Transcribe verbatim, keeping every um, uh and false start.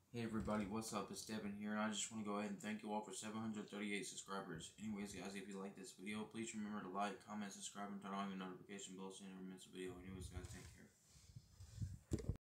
Hey everybody, what's up? It's Devin here, and I just want to go ahead and thank you all for seven hundred thirty-eight subscribers. Anyways, guys, if you like this video, please remember to like, comment, subscribe, and turn on your notification bell so you never miss a video. Anyways, guys, take care.